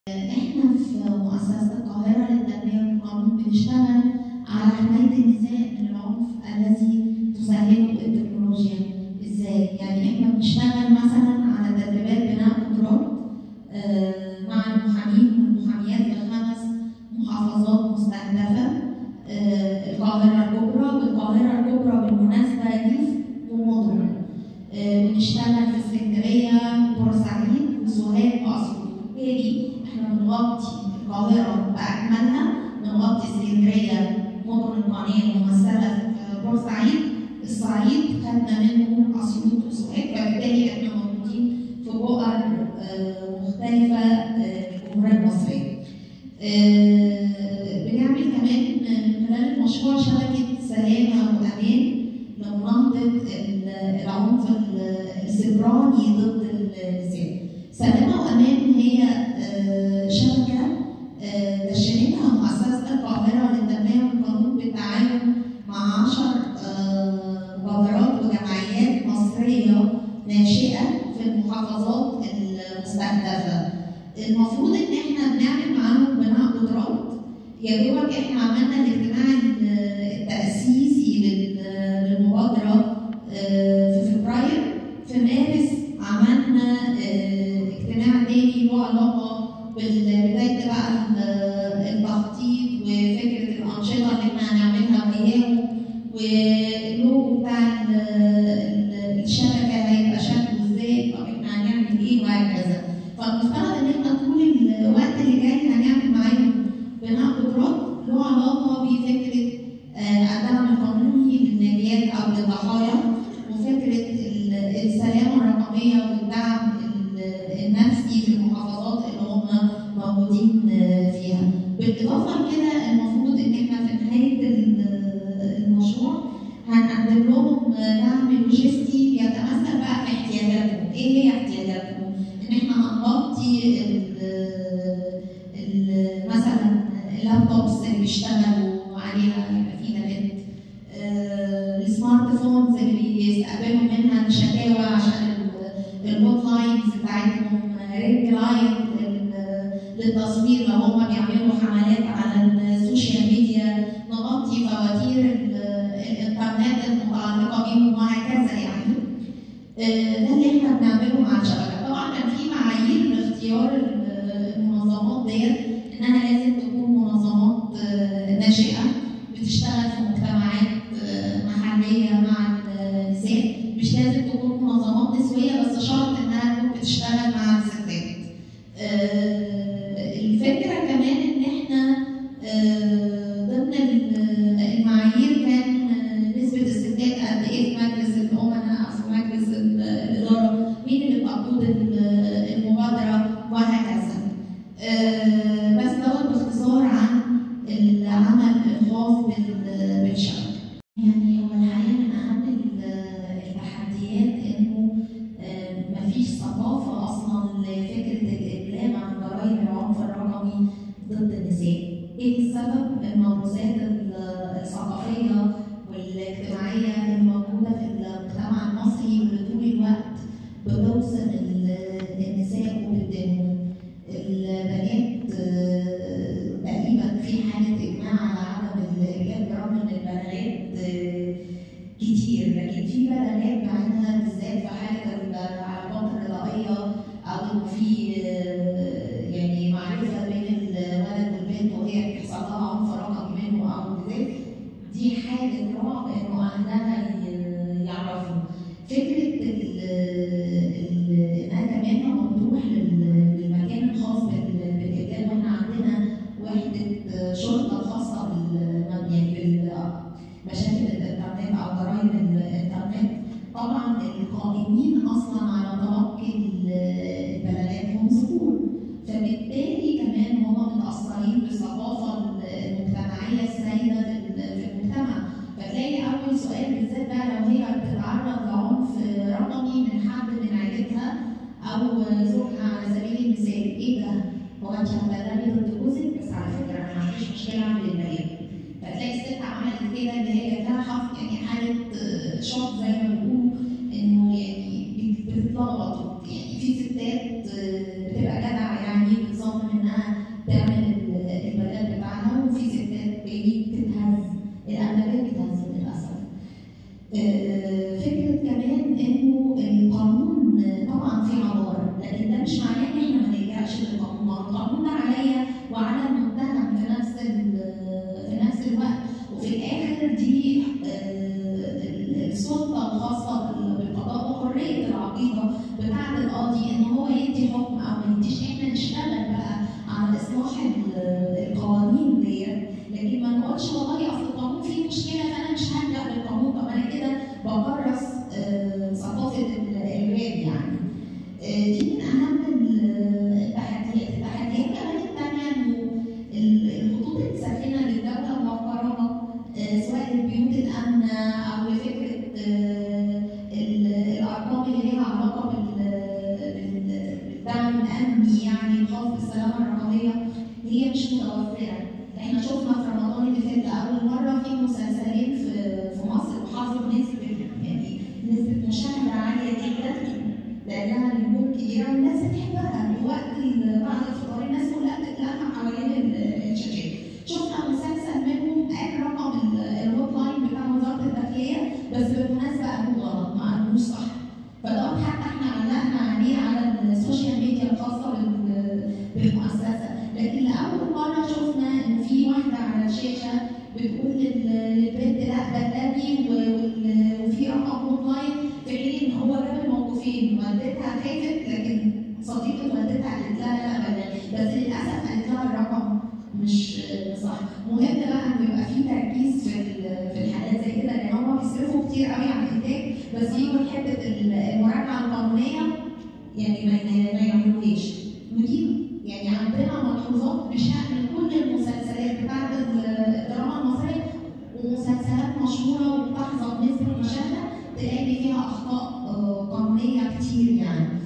احنا في مؤسسة القاهرة للتنمية والقانون بنشتغل على حماية النساء من العنف الذي تسهله التكنولوجيا. ازاي؟ يعني احنا بنشتغل مثلا على تدريبات بناء قدرات مع المحامين والمحاميات في 5 محافظات مستهدفة، القاهرة الكبرى، والقاهرة الكبرى بالمناسبة ريف ومدن. بنشتغل في اسكندرية وبورسعيد وسوهاج وأسيوط. بالتالي احنا بنغطي القاهرة بأكملها، بنغطي اسكندرية، مدن القناة ممثلة في بورسعيد، الصعيد خدنا منه أسيوط وسوهاج، فبالتالي احنا موجودين في بؤر مختلفة للجمهورية المصرية. بنعمل كمان من خلال المشروع شبكة سلامة وأمان لمناهضة العنف السيبراني ضد النساء. سلامة وأمان هي شبكة تشكيلها مؤسسة القاهرة للتنمية والقانون بالتعاون مع 10 مبادرات وجمعيات مصرية ناشئة في المحافظات المستهدفة. المفروض إن إحنا بنعمل معاهم بناء قدرات. يا دوبك إحنا عملنا الاجتماع التأسيسي للمبادرة في فبراير. في مارس عملنا اجتماع تاني له علاقة ببداية بقى التخطيط وفكرة الأنشطة اللي احنا هنعملها وياهم، واللوجو بتاع الشبكة هيبقى شكله ازاي، طب احنا هنعمل ايه وهكذا. فالمفترض ان احنا طول الوقت اللي جاي هنعمل معاهم بناء قدرات له علاقة بفكرة الدعم القانوني للناجيات أو للضحايا، وفكرة السلامة الرقمية والدعم النفسي في المحافظات اللي هم موجودين فيها. بالإضافة لكده المفروض إن إحنا في نهاية المشروع هنقدم لهم دعم لوجستي يتمثل بقى في احتياجاتهم. إيه هي احتياجاتهم؟ إن إحنا هنغطي مثلا اللابتوبس اللي بيشتغلوا عليها يبقى فيها نت، السمارت فونز اللي بيستقبلوا منها الشكاوى عشان الهوت لاينز بتاعتهم، رينج لاين للتصوير لو هم بيعملوا حملات على السوشيال ميديا، نغطي فواتير الانترنت المتعلقه بيهم وهكذا. يعني ده اللي احنا بنعمله مع الشبكه. طبعا كان في معايير لاختيار المنظمات ديت، انها لازم تكون منظمات ناشئه بتشتغل في مجتمعات محليه مع النساء، مش لازم تكون منظمات نسويه، بس شرط انها تكون بتشتغل مع الستات. الفكره كمان ان احنا ضمن المعايير كان نسبه الستات قد ايه في مجلس الامناء او في مجلس الاداره، مين اللي بتقود المبادره وهكذا. بس دوت باختصار عن العمل الخاص بالشبكه. يعني هو الحقيقه من اهم التحديات انه مفيش ثقافه اصلا لفكره الابلاغ عن جرائم العنف الرقمي ضد النساء. ايه السبب؟ الموروثات الثقافيه والاجتماعيه الموجوده في المجتمع المصري واللي طول الوقت بتوصل النساء وبتدينهم. البنات تقريبا في حاله اجماع على عدم الابلاغ برغم ان البلاغات كتير، لكن في بلاغات بعينها بالذات في حاله العلاقات الرضائيه او في يعني معرفه بين الولد والبنت وهي بيحصل لها عنف رقمي منه او بالذات، دي حاله رعب انه اهلها يعرفوا. فكره انها كمان لما بتروح للمكان الخاص بالابلاغ، واحنا عندنا وحده شرطه خاصه بمشاكل الانترنت او جرائم الانترنت. طبعا القائمين اصلا على تلقي البلاغات هم ذكور، فبالتالي كمان هم متاثرين بالثقافه المجتمعيه السائده في المجتمع. فتلاقي اول سؤال بالذات بقى لو هي بتتعرض لعنف رقمي من حد من عيلتها او زوجها على سبيل المثال، ايه ده؟ هو انت هتبلغي ضد جوزك؟ بس على فكره انا ما عنديش مشكله اعمل البلاغ. فتلاقي الست عملت كده ان هي جات لها يعني حاله شوك زي ما بيقولوا، انه يعني بتتلخبط. يعني في ستات بتبقى جدعه يعني بتصمم انها فكرة كمان إنه القانون طبعا فيه عبارة، لكن ده مش معناه إن إحنا ما نلجأش للقانون، القانون ده عليا وعلى المتهم في نفس الوقت، وفي الآخر دي السلطة الخاصة بالقضاء وحرية العقيدة بتاعة القاضي إن هو يدي حكم أو ما يديش. إحنا نشتغل بقى على إصلاح القوانين ديت، لكن ما نقولش والله أصل القانون فيه مشكلة فأنا مش هلجأ للقانون، طب أنا كده بكرس ثقافة الإرهاب يعني. دي من أهم التحديات كمان الثانية إنه الخطوط الساخنة للدولة المحترمة سواء لبيوت الأمن أو لفكرة الأرقام اللي ليها علاقة بالدعم الأمني يعني الخاص بالسلامة الرقمية هي مش متوفرة. احنا شفنا في رمضان اللي فات لأول مرة في مسلسلين في مصر وحصلوا نسبة مشاهدة عالية جدا لأنها نجوم كبيرة والناس بتحبها، ووقت بعد الفطار الناس كلها بتتلمع حوالين الشاشات. شفنا مسلسل منهم قال رقم الهوت لاين بتاع وزارة الداخلية بس بالمناسبة قالوه غلط، ما قالوش صح. فده حتى احنا علقنا عليه على السوشيال ميديا الخاصة بالمؤسسة، لكن لأول مرة شفنا إن في واحدة على الشاشة بتقول للبنت لا بلغي وفي رقم هوت لاين، في حين إن هو جاب الموقفين، والدتها خافت لكن صديقة والدتها قالت لها لا بلغي، بس للأسف قالت لها الرقم مش صح. مهم بقى إنه يبقى في تركيز في الحالات زي كده، لأن هم بيصرفوا كتير قوي على الإنتاج بس يجوا حتة المراجعة القانونية يعني ما يعملوهاش. ودي يعني عندنا ملحوظات بشأن كل المسلسلات بتاعت الدراما المصرية ومسلسلات مشهورة وبتحظى بنسبة مشاهدة تلاقي فيها أخطاء قانونية كتير يعني.